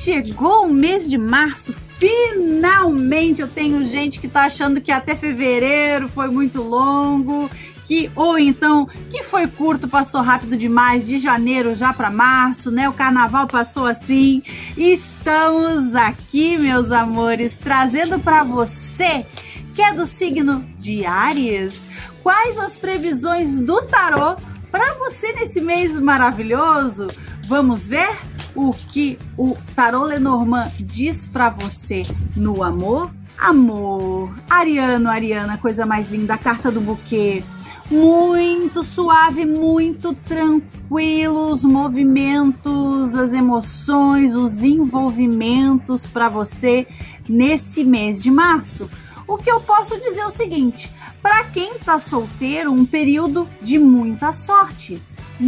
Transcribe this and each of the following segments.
chegou o mês de março, finalmente. Eu tenho gente que tá achando que até fevereiro foi muito longo, ou então que foi curto, passou rápido demais, de janeiro já para março, né? O carnaval passou assim. Estamos aqui, meus amores, trazendo para você que é do signo de Áries, quais as previsões do tarô para você nesse mês maravilhoso. Vamos ver o que o tarô Lenormand diz para você no amor. Amor, Ariano, Ariana, coisa mais linda, a carta do buquê. Muito suave, muito tranquilo, os movimentos, as emoções, os envolvimentos para você nesse mês de março. O que eu posso dizer é o seguinte: para quem está solteiro, um período de muita sorte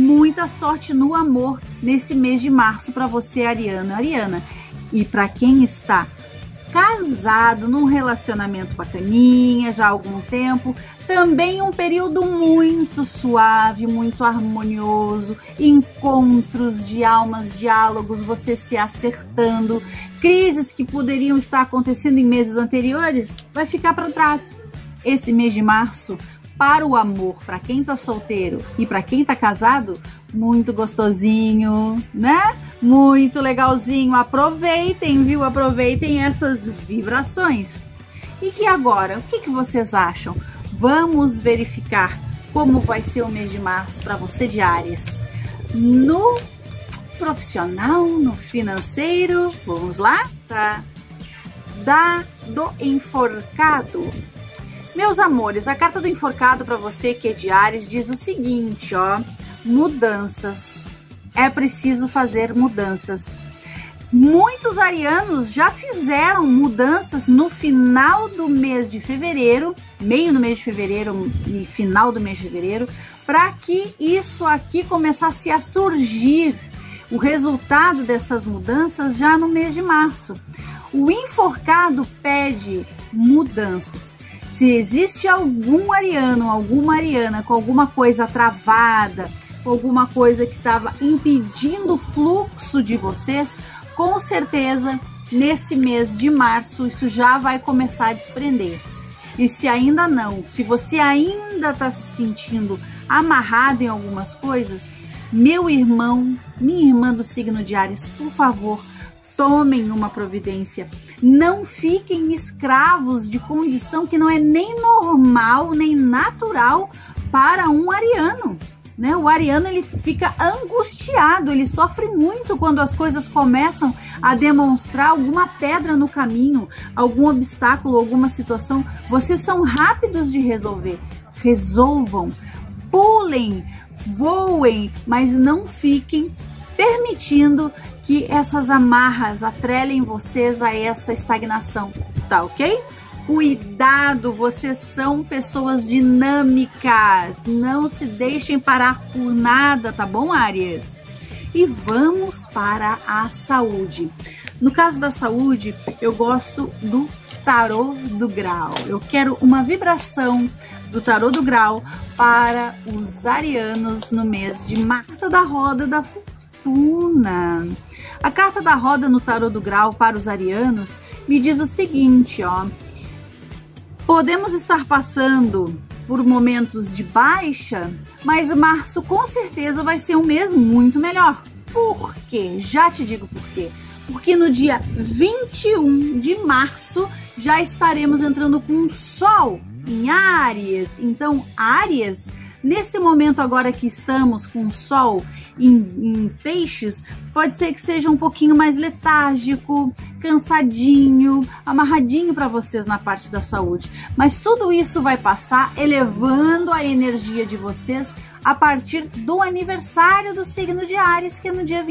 no amor nesse mês de março para você, Ariano, Ariana. E para quem está casado, num relacionamento bacaninha já há algum tempo, também um período muito suave, muito harmonioso, encontros de almas, diálogos, você se acertando, crises que poderiam estar acontecendo em meses anteriores, vai ficar para trás. Esse mês de março, para o amor, para quem tá solteiro e para quem tá casado, muito gostosinho, né? Muito legalzinho. Aproveitem, viu? Aproveitem essas vibrações. E que agora, o que vocês acham? Vamos verificar como vai ser o mês de março para você de Áries. No profissional, no financeiro, vamos lá? Tá? Do enforcado. Meus amores, a carta do enforcado para você que é de Áries diz o seguinte, ó: mudanças. É preciso fazer mudanças. Muitos arianos já fizeram mudanças no final do mês de fevereiro, meio do mês de fevereiro e final do mês de fevereiro, para que isso aqui começasse a surgir, o resultado dessas mudanças já no mês de março. O enforcado pede mudanças. Se existe algum ariano, alguma ariana com alguma coisa travada, alguma coisa que estava impedindo o fluxo de vocês, com certeza nesse mês de março isso já vai começar a desprender. E se ainda não, se você ainda está se sentindo amarrado em algumas coisas, meu irmão, minha irmã do signo de Áries, por favor, tomem uma providência. Não fiquem escravos de condição que não é nem normal, nem natural para um ariano, né? O ariano, ele fica angustiado, ele sofre muito quando as coisas começam a demonstrar alguma pedra no caminho, algum obstáculo, alguma situação. Vocês são rápidos de resolver. Resolvam, pulem, voem, mas não fiquem permitindo que essas amarras atrelem vocês a essa estagnação, tá ok? Cuidado, vocês são pessoas dinâmicas, não se deixem parar por nada, tá bom, Áries? E vamos para a saúde. No caso da saúde, eu gosto do tarô do grau. Eu quero uma vibração do tarô do grau para os arianos no mês de março. Da roda da fortuna. A carta da roda no tarô do grau para os arianos me diz o seguinte, ó: podemos estar passando por momentos de baixa, mas março com certeza vai ser um mês muito melhor. Por quê? Já te digo por quê. Porque no dia 21 de março já estaremos entrando com o Sol em Áries. Então, Áries, nesse momento agora que estamos com o Sol em Peixes, pode ser que seja um pouquinho mais letárgico, cansadinho, amarradinho para vocês na parte da saúde. Mas tudo isso vai passar, elevando a energia de vocês a partir do aniversário do signo de Áries, que é no dia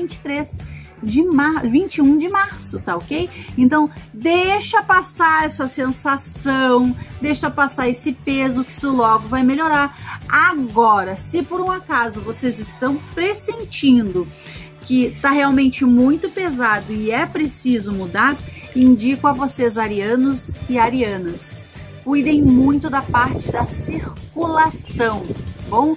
21 de março, tá ok? Então, deixa passar essa sensação, deixa passar esse peso, que isso logo vai melhorar. Agora, se por um acaso vocês estão pressentindo que tá realmente muito pesado e é preciso mudar, indico a vocês, arianos e arianas, cuidem muito da parte da circulação, bom?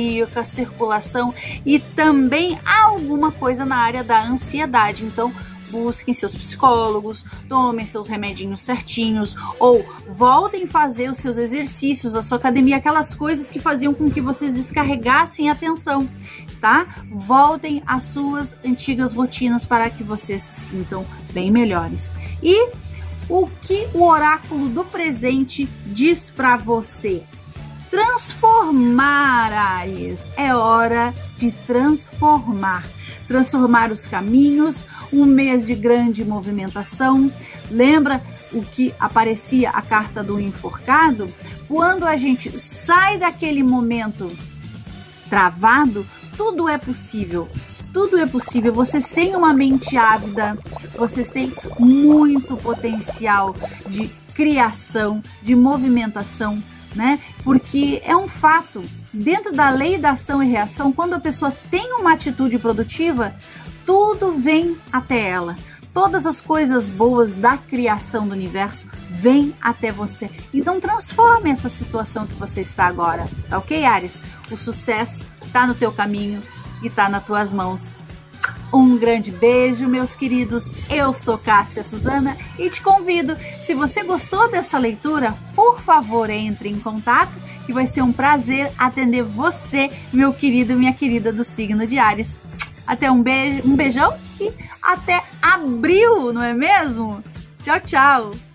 Cardíaca, circulação e também alguma coisa na área da ansiedade. Então, busquem seus psicólogos, tomem seus remedinhos certinhos, ou voltem a fazer os seus exercícios, a sua academia, aquelas coisas que faziam com que vocês descarregassem a tensão, tá? Voltem às suas antigas rotinas para que vocês se sintam bem melhores. E o que o oráculo do presente diz para você? Transformar, Áries. É hora de transformar. Transformar os caminhos, um mês de grande movimentação. Lembra o que aparecia a carta do enforcado? Quando a gente sai daquele momento travado, tudo é possível. Tudo é possível. Vocês têm uma mente ávida, vocês têm muito potencial de criação, de movimentação, né? Porque é um fato, dentro da lei da ação e reação, quando a pessoa tem uma atitude produtiva, tudo vem até ela. Todas as coisas boas da criação do universo vêm até você. Então transforme essa situação que você está agora, tá ok, Áries? O sucesso está no teu caminho e está nas tuas mãos. Um grande beijo, meus queridos. Eu sou Cássia Suzana e te convido, se você gostou dessa leitura, por favor, entre em contato, que vai ser um prazer atender você, meu querido, minha querida do signo de Áries. Até um beijão e até abril, não é mesmo? Tchau, tchau!